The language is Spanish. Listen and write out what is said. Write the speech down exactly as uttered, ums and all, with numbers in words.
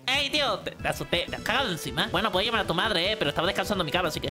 ¡Ey, tío! Te, te asusté. ¿Te has cagado encima? Bueno, puedes llamar a tu madre, eh, pero estaba descansando mi cabra, así que...